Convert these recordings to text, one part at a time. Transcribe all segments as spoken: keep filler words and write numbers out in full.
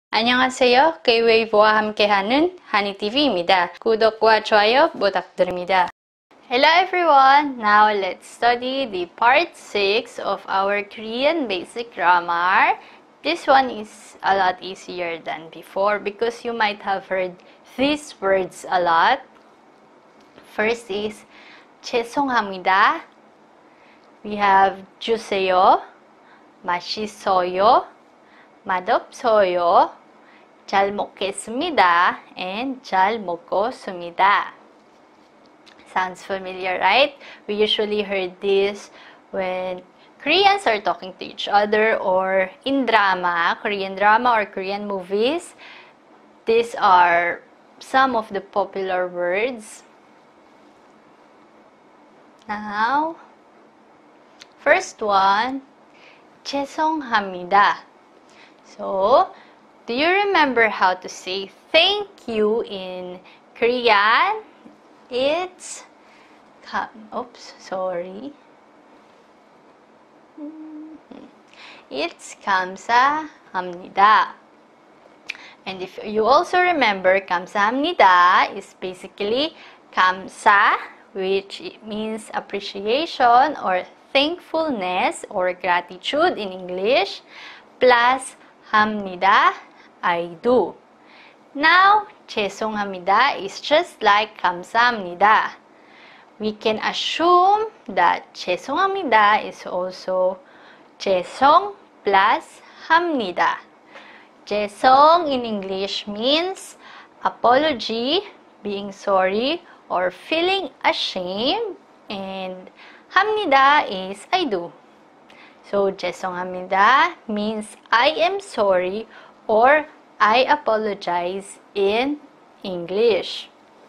안녕하세요. K-웨이브와 함께하는 하니티비입니다. 구독과 좋아요 부탁드립니다. Hello everyone! Now let's study the part six of our Korean basic grammar. This one is a lot easier than before because you might have heard these words a lot. First is 죄송합니다. We have 주세요, 맛있어요, 맛없어요, 잘 먹겠습니다, and 잘 먹었습니다. Sounds familiar, right? We usually heard this when Koreans are talking to each other or in drama, Korean drama or Korean movies. These are some of the popular words. Now, first one, 죄송합니다. So, do you remember how to say thank you in Korean? It's, oops, sorry. It's 감사합니다. And if you also remember, 감사합니다 is basically 감사, which means appreciation or thankfulness or gratitude in English, plus 합니다, I do. Now, 죄송합니다 is just like 감사합니다. We can assume that 죄송합니다 is also 죄송 plus 합니다. 죄송 in English means apology, being sorry, or feeling ashamed, and 합니다 is I do. So, 죄송합니다 means I am sorry or I apologize in English.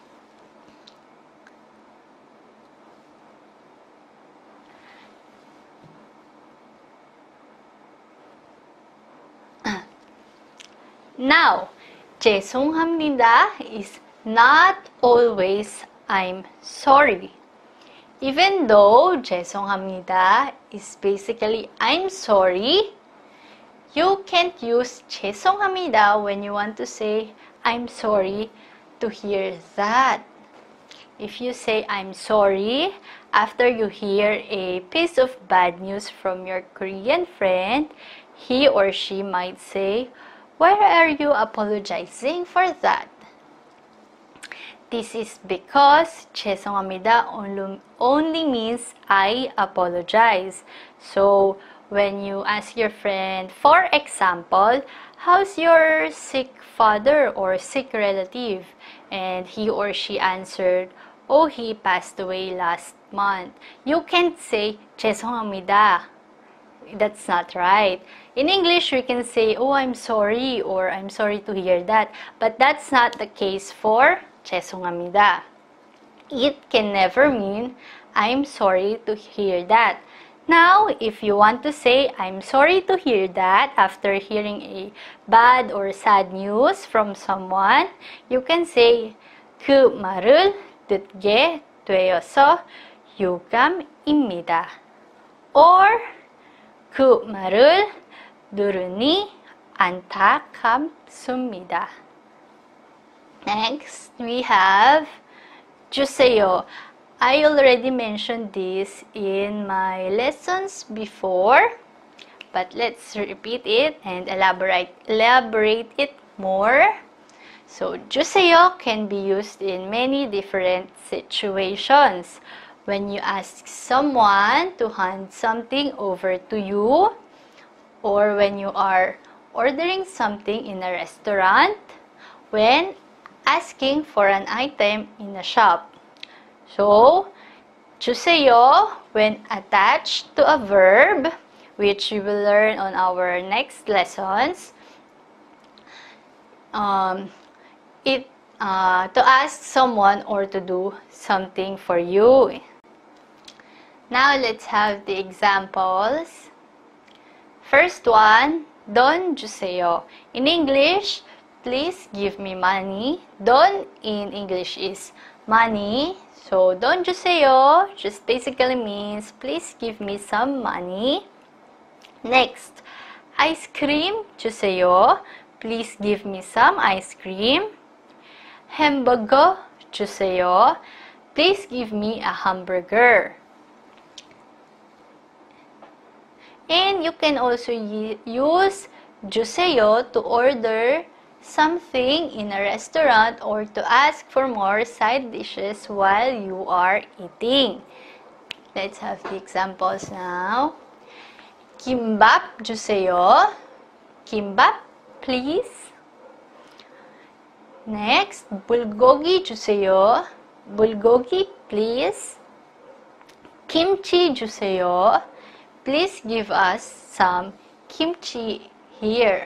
Now, 죄송합니다 is not always I'm sorry. Even though 죄송합니다 is basically I'm sorry, you can't use 죄송합니다 when you want to say I'm sorry to hear that. If you say I'm sorry after you hear a piece of bad news from your Korean friend, he or she might say, "Why are you apologizing for that?" This is because 죄송합니다 only, only means I apologize. So, when you ask your friend, for example, how's your sick father or sick relative? And he or she answered, oh, he passed away last month. You can't say 죄송합니다. That's not right. In English, we can say, oh, I'm sorry, or I'm sorry to hear that. But that's not the case for 죄송합니다. It can never mean I'm sorry to hear that. Now, if you want to say I'm sorry to hear that after hearing a bad or sad news from someone, you can say 그 말을 듣게 되어서 유감입니다. Or 그 말을 들으니 안타깝습니다. Next, we have 주세요. I already mentioned this in my lessons before, but let's repeat it and elaborate, elaborate it more. So, 주세요 can be used in many different situations. When you ask someone to hand something over to you, or when you are ordering something in a restaurant, when asking for an item in a shop. So, 주세요 when attached to a verb, which we will learn on our next lessons, um, it uh, to ask someone or to do something for you. Now, let's have the examples. First one, 돈 주세요. In English, please give me money. 돈 in English is money. So, 돈 주세요 just basically means please give me some money. Next, ice cream 주세요. please give me some ice cream. 햄버거 주세요. Please give me a hamburger. And you can also use 주세요 to order something in a restaurant or to ask for more side dishes while you are eating. Let's have the examples now. 김밥 주세요. 김밥, please. Next, 불고기 주세요. 불고기, please. 김치 주세요. Please give us some kimchi here.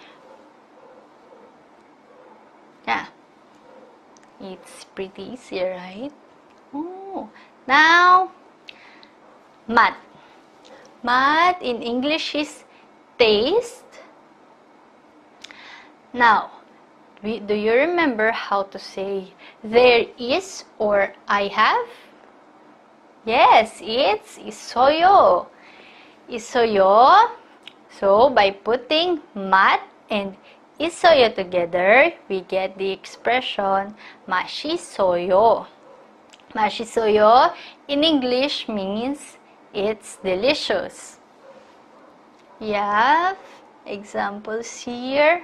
Yeah, it's pretty easy, right? Oh, now, 맛. 맛 in English is taste. Now, do you remember how to say there is or I have? Yes, it's 있어요. 있어요. So, by putting 맛 and 있어요 together, we get the expression 맛있어요. 맛있어요 in English means it's delicious. We have examples here.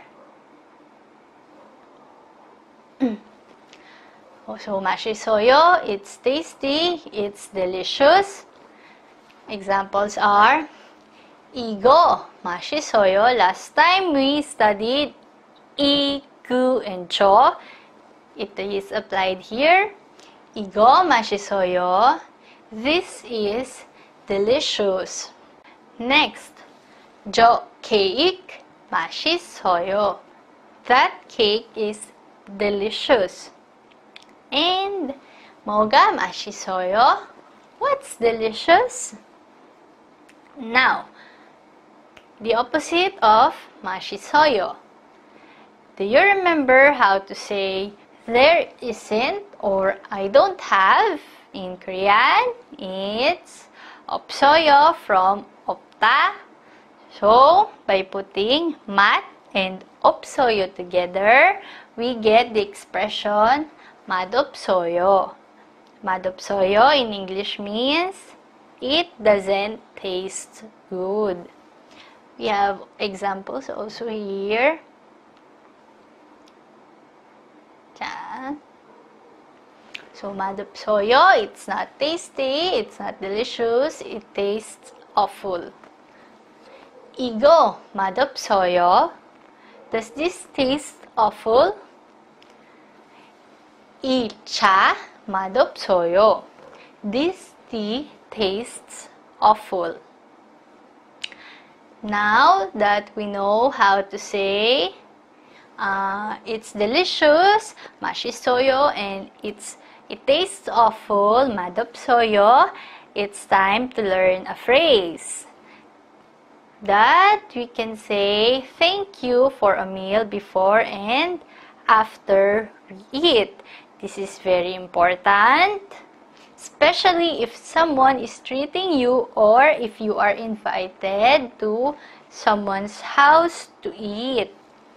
So, 맛있어요, it's tasty, it's delicious. Examples are 이거 맛있어요. Last time we studied 이, 그, and 저. It is applied here. 이거 맛있어요. This is delicious. Next, 저 케이크 맛있어요. That cake is delicious. And 뭐가 맛있어요? What's delicious? Now, the opposite of 맛있어요. Do you remember how to say there isn't or I don't have? In Korean, it's 없어요 from 없다. So, by putting 맛 and 없어요 together, we get the expression 맛없어요. 맛없어요 in English means it doesn't taste good. We have examples also here. Diyan. So, 맛없어요, it's not tasty, it's not delicious, it tastes awful. 이거 맛없어요. Does this taste awful? 이 차 맛없어요. This tea tastes awful. Now that we know how to say uh, it's delicious, 맛있어요, and it's it tastes awful, 맛없어요, it's time to learn a phrase that we can say thank you for a meal before and after we eat. This is very important, especially if someone is treating you or if you are invited to someone's house to eat.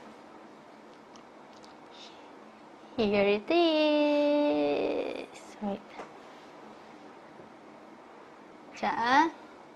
Here it is. Wait. 자.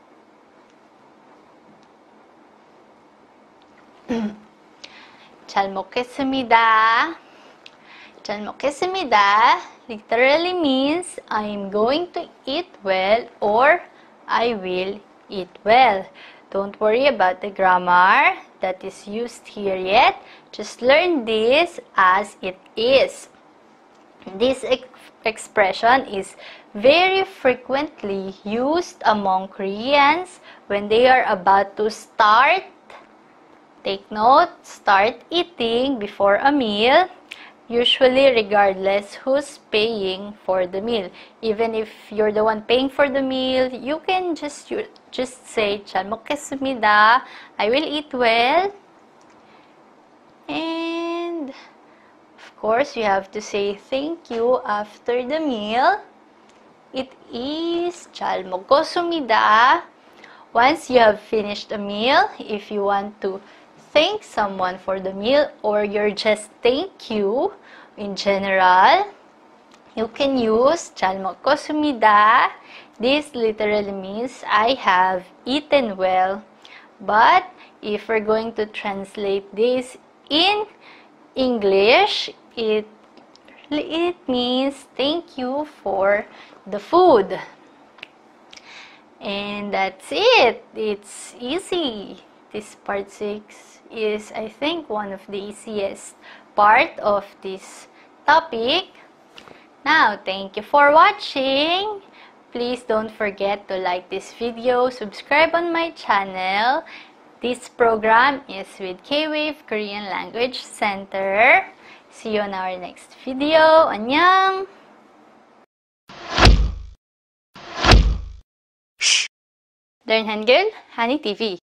잘 먹겠습니다. 잘 먹겠습니다 literally means I am going to eat well or I will eat well. Don't worry about the grammar that is used here yet. Just learn this as it is. This ex expression is very frequently used among Koreans when they are about to start. Take note, start eating before a meal, usually regardless who's paying for the meal. Even if you're the one paying for the meal, you can just you, just say 잘 먹겠습니다. I will eat well. And of course, you have to say thank you after the meal. It is 잘 먹었습니다. Once you have finished a meal, if you want to thank someone for the meal or you're just thank you in general, you can use 잘 먹었습니다. This literally means I have eaten well. But if we're going to translate this in English, it it means thank you for the food. And that's it. It's easy. This part six is, I think, one of the easiest part of this topic. Now, thank you for watching. Please don't forget to like this video, subscribe on my channel. This program is with K-Wave Korean Language Center. See you on our next video. 안녕! Learn Hangul, Hani T V.